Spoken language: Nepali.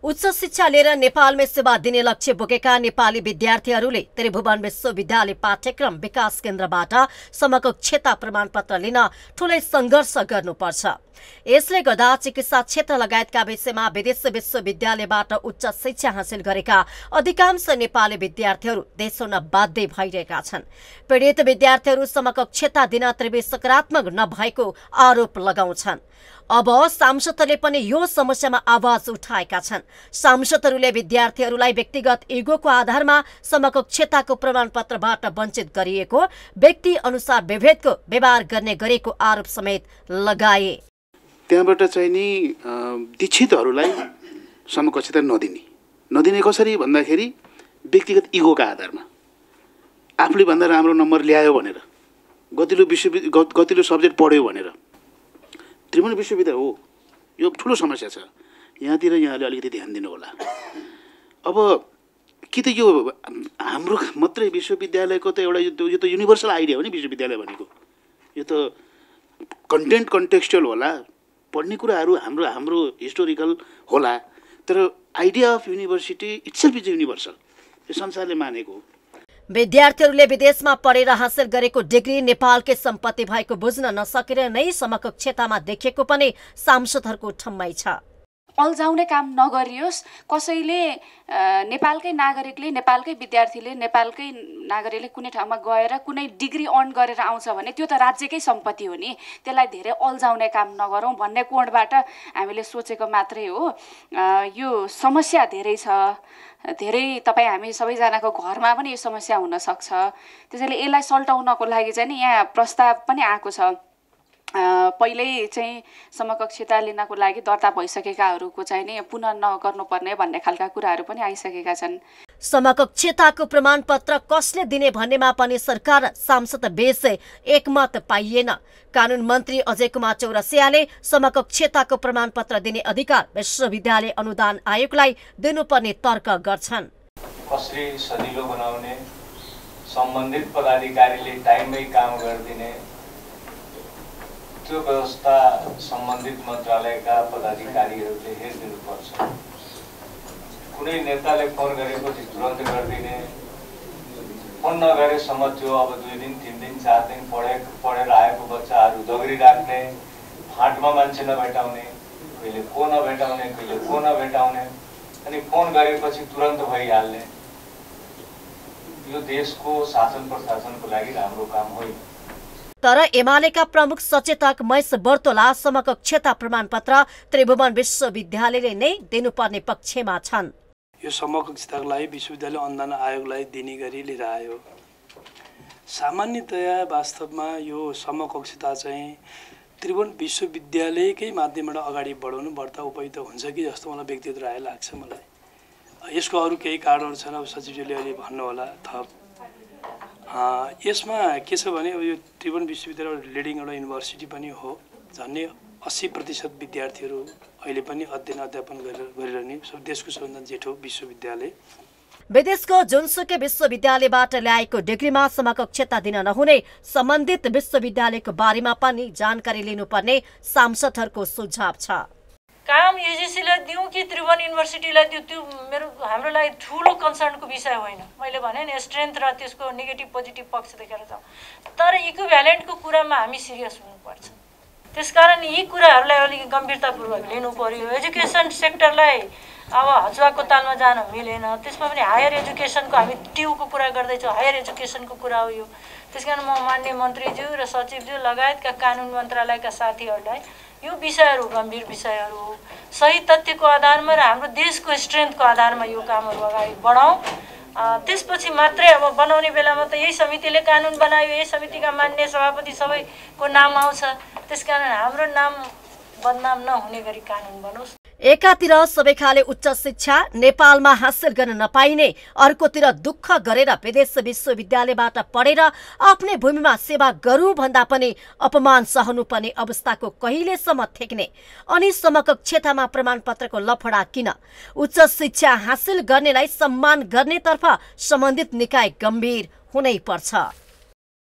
उच्च शिक्षा लिएर नेपालमै सेवा दिने लक्ष्य बोकेका नेपाली विद्यार्थीहरूले त्रिभुवन विश्वविद्यालय पाठ्यक्रम विकास केन्द्रबाट समकक्षता प्रमाणपत्र लिन ठूलै सङ्घर्ष गर्नुपर्छ। यसले गर्दा चिकित्सा क्षेत्र लगायतका विषयमा विदेशी विश्वविद्यालयबाट उच्च शिक्षा हासिल गरेका अधिकांश नेपाली विद्यार्थीहरू देश छोड्न बाध्य भइरहेका छन्। पीडित विद्यार्थीहरू समकक्षता दिन त्रिवै सकारात्मक नभएको आरोप लगाउँछन्। अब सांसदहरूले पनि यो समस्यामा आवाज उठाएका छन्। सांसदहरूले विद्यार्थीहरूलाई व्यक्तिगत इगोको आधारमा समकक्षताको प्रमाणपत्रबाट वञ्चित गरिएको, व्यक्ति अनुसार विभेदको व्यवहार गर्ने गरेको आरोप समेत लगाए। त्यहाँबाट चाहिँ नि दीक्षितहरूलाई समकक्षता नदिने कसरी भन्दाखेरि व्यक्तिगत इगोका आधारमा आफूले भन्दा राम्रो नम्बर ल्यायो भनेर, गतिलो सब्जेक्ट पढ्यो भनेर। त्रिभुवन विश्वविद्यालय हो, यो ठुलो समस्या छ। यहाँतिर यहाँले अलिकति ध्यान दिनु होला। अब कि त यो हाम्रो मात्रै विश्वविद्यालयको त एउटा यो त युनिभर्सल आइडिया हो नि। विश्वविद्यालय भनेको यो त कन्टेक्स्चुअल होला, पढ्ने कुराहरू हाम्रो हिस्टोरिकल होला, तर idea of university itself is universal. यो संसारले मानेको। विद्यार्थीहरूले विदेशमा पढेर हासिल गरेको डिग्री नेपालकै सम्पत्ति भएको बुझ्न नसकेर नै समकक्षतामा देखिएको पनि सांसदहरूको ठम्माइ छ। अल्झाउने काम नगरियोस्। कसैले नेपालकै नागरिकले, नेपालकै विद्यार्थीले, नेपालकै नागरिकले कुनै ठाउँमा गएर कुनै डिग्री अर्न गरेर आउँछ भने त्यो त राज्यकै सम्पत्ति हो नि। त्यसलाई धेरै अल्झाउने काम नगरौँ भन्ने कोणबाट हामीले सोचेको मात्रै हो। यो समस्या धेरै छ। धेरै हामी सबैजनाको घरमा पनि यो समस्या हुनसक्छ। त्यसैले यसलाई सल्टाउनको लागि चाहिँ नि यहाँ प्रस्ताव पनि आएको छ। पहिल्यै चाहिँ समकक्षता लिनको लागि दर्ता भइसकेकाहरूको चाहिँ नि पुनः नगर्नुपर्ने भन्ने खालका कुराहरू पनि आइसकेका छन्। समकक्षताको प्रमाणपत्र कसले दिने भन्नेमा पनि सरकार सांसद बीच एकमत पाइएन। कानून मन्त्री अजय कुमार चौरसियाले समकक्षताको प्रमाणपत्र दिने अधिकार विश्वविद्यालय अनुदान आयोगलाई दिनुपर्ने तर्क गर्छन्। कसरी सजिलो बनाउने, सम्बन्धित पदाधिकारीले टाइममै काम गरिदिने, त्यो व्यवस्था सम्बन्धित मन्त्रालयका पदाधिकारीहरूले हेरिदिनुपर्छ। कुनै नेताले फोन गरेपछि तुरन्त गरिदिने, फोन नगरेसम्म त्यो अब 2 दिन 3 दिन 4 दिन पढेर आएको बच्चाहरू दगरी राख्ने, फाँटमा मान्छे नभेटाउने, कहिले को नभेटाउने, कहिले को नभेटाउने, अनि फोन गरेपछि तुरन्त भइहाल्ने। यो देशको शासन प्रशासनको लागि राम्रो काम होइन। तर एमालेका प्रमुख सचेतक महेश बर्तोला समकक्षता प्रमाणपत्र त्रिभुवन विश्वविद्यालयले नै दिनुपर्ने पक्षमा छन्। यो समकक्षताको लागि विश्वविद्यालय अनुदान आयोगलाई दिने गरी लिएर आयो। सामान्यतया वास्तवमा यो समकक्षता चाहिँ त्रिभुवन विश्वविद्यालयकै माध्यमबाट अगाडि बढ्दा उपयुक्त हुन्छ कि जस्तो मलाई व्यक्तिगत राय लाग्छ। मलाई यसको अरू केही कारणहरू छन्, अब सचिवजीले अहिले भन्नुहोला थप। यसमा के छ भने यो त्रिभुवन विश्वविद्यालय लिडिङ एउटा युनिभर्सिटी पनि हो। झन्डै 80% विद्यार्थीहरू अहिले पनि अध्ययन अध्यापन गरिरहने देशको सबभन्दा जेठो विश्वविद्यालय। विदेशको जुनसुकै विश्वविद्यालयबाट ल्याएको डिग्रीमा समकक्षता दिन नहुने सम्बन्धित विश्वविद्यालयको बारेमा पनि जानकारी लिनुपर्ने सांसदहरूको सुझाव छ। काम युजिसीलाई दिउँ कि त्रिभुवन युनिभर्सिटीलाई दिउँ, त्यो हाम्रो लागि ठुलो कन्सर्नको विषय होइन। मैले भने नि स्ट्रेन्थ र त्यसको नेगेटिभ पोजिटिभ पक्ष देखेर जाउँ, तर इक्विभ्यालेन्टको कुरामा हामी सिरियस हुनुपर्छ। त्यसकारण यी कुराहरूलाई अलिक गम्भीरतापूर्वक लिनु पर्यो। एजुकेसन सेक्टरलाई अब हजुवाको तालमा जान मिलेन। त्यसमा पनि हायर एजुकेसनको हामी ट्युको कुरा गर्दैछौँ, हायर एजुकेसनको कुरा हो यो। त्यसकारण म माननीय मन्त्रीज्यू र सचिवज्यू लगायतका कानुन मन्त्रालयका साथीहरूलाई यो विषयहरू गम्भीर विषयहरू हो। सही तथ्यको आधारमा र हाम्रो देशको स्ट्रेन्थको आधारमा यो कामहरू अगाडि बढाउँ। त्यसपछि मात्रै अब बनाउने बेलामा त यही समितिले कानुन बनायो, यही समितिका मान्य सभापति सबैको नाम आउँछ। त्यसकारण हाम्रो नाम बदनाम नहुने गरी कानुन बनोस्। एकातिर सबै खाले उच्च शिक्षा नेपालमा हासिल गर्न नपाइने, अर्कोतिर दुःख गरेर विदेश विश्वविद्यालयबाट पढेर आफ्नै भूमिमा सेवा गरौँ भन्दा पनि अपमान सहनुपर्ने अवस्थाको कहिलेसम्म ठेक्ने? अनि समकक्षतामा प्रमाणपत्रको लफडा किन? उच्च शिक्षा हासिल गर्नेलाई सम्मान गर्नेतर्फ सम्बन्धित निकाय गम्भीर हुनै पर्छ।